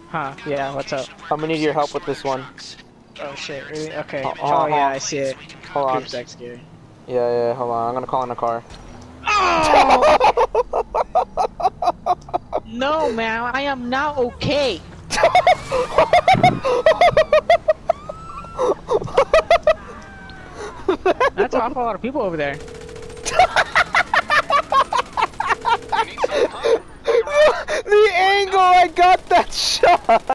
Huh, yeah, what's up? I'm gonna need your help with this one. Oh shit, really? Okay. Oh, Oh yeah, I see it. hold on. Group's that scary. Yeah, hold on. I'm gonna call in a car. Oh! No, man, I am not okay. That's an awful lot of people over there. The angle I got that shot!